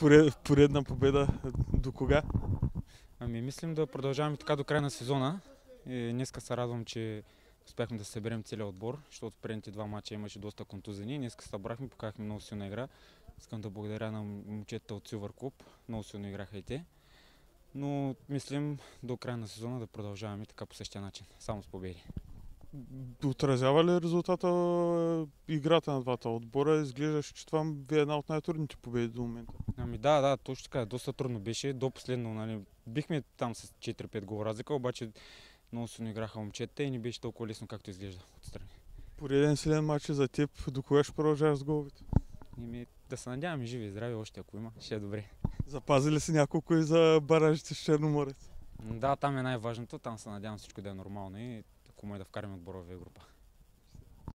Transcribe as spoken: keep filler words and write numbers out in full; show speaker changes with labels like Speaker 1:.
Speaker 1: Поред, поредна победа до кога?
Speaker 2: Ами мислим да продължаваме така до края на сезона. И днеска се радвам, че успяхме да съберем целият отбор, защото предните два мача имаше доста контузени. Днеска събрахме, показахме много силна игра. Искам да благодаря на момчетата от Silver Club. Много силно играха и те. Но мислим до края на сезона да продължаваме така по същия начин, само с победи.
Speaker 1: Отразява ли резултата играта на двата отбора? Изглеждаше, че това ви е една от най-трудните победи до момента.
Speaker 2: Ами да, да, точно така. Доста трудно беше. До последно, нали, бихме там с четири-пет гола разлика, обаче много силно играха момчета и не беше толкова лесно, както изглежда отстрани.
Speaker 1: Пореден силен матч за теб. До кога ще продължаваш с головете?
Speaker 2: Ими, да се надяваме живи и здрави още, ако има, ще е добре.
Speaker 1: Запази ли си няколко и за баражите с Черноморец?
Speaker 2: Да, там е най-важното. Там се надявам всичко да е нормално и ако може да вкараме отбора в група.